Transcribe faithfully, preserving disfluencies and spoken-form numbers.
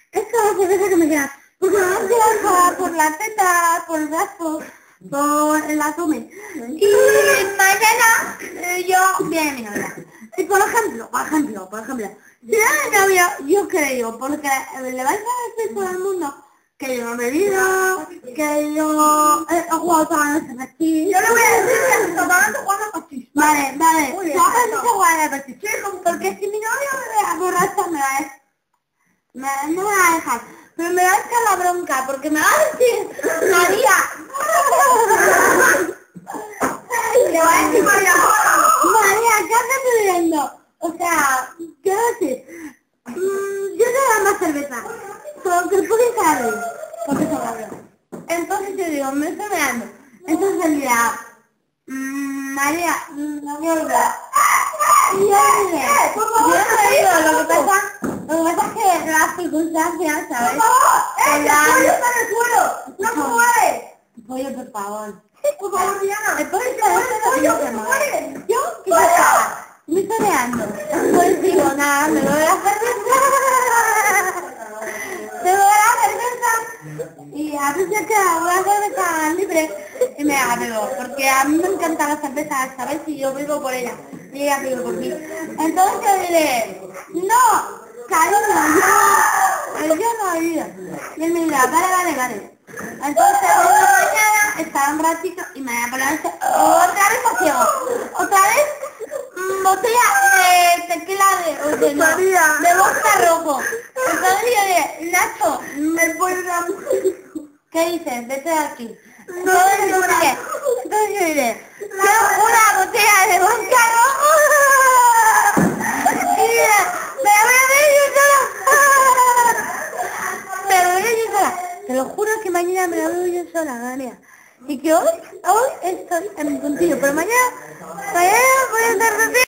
Es como la cerveza que me queda. Porque me va a tirar por, por la teta, por el brazo, por el abdomen. Y mañana eh, yo viene mi novia. Y por ejemplo, por ejemplo, por ejemplo, si viene mi novia, yo creo, porque le vais a decir todo el mundo que yo no he bebido, que yo he, he jugado toda la noche parchís. Yo le voy a decir que se está tomando jugando parchís. Vale, vale, Muy bien, toda la perfecto. noche jugando a parchís. Porque si mi novia me ve a borracha me va a decir, me, no me va a dejar, pero me va a echar la bronca, porque me va a decir, María, Le va a decir María Jora. María, ¿qué haces bebiendo? O sea, quiero decir, mmm, yo te doy más cerveza, pero que el pudding sabe, porque se cabrón. Entonces yo digo, me estoy meando. Entonces él dirá, mmm, María, mm, no me olvides. Y yo diré, yo no he ido, lo que pasa, lo que pasa es que las circunstancias, ¿sabes? Por favor, ¡eh, Con que la- el pollo está en el suelo! ¡No se mueve! Pollo, por favor. Por favor, Diana. El pollo ¡Que está muere el pollo, dentro que de se la muere! Yo, ¿qué ¡Pollo! pasa? Me estoy meando. Pues digo, nada, me voy a la cerveza. Me voy a la cerveza. Y a veces que voy a cerveza libre y me la bebo. Porque a mí me encanta la cerveza, ¿sabes? Y yo vivo por ella. Y ella vive por mí. Entonces yo diré, no, cariño, yo, yo no he ido. Y él me dirá, vale, vale, vale. Entonces una mañana estará un ratito y me voy a ponerse otra vez a ciego. Otra vez mm, botella de tequila de, o de, no, María. de vodka rojo. Entonces yo diré, Nacho, El pollo era muy... ¿qué dices? Vete de aquí. No, Entonces yo señora. diré, entonces yo diré, quiero una botella de vodka rojo. Y diré, me la voy a beber yo sola. Me la voy a beber yo sola. Te lo juro que mañana me la bebo yo sola, María. Y que hoy, hoy estoy en mi puntillo, pero mañana, mañana voy a estar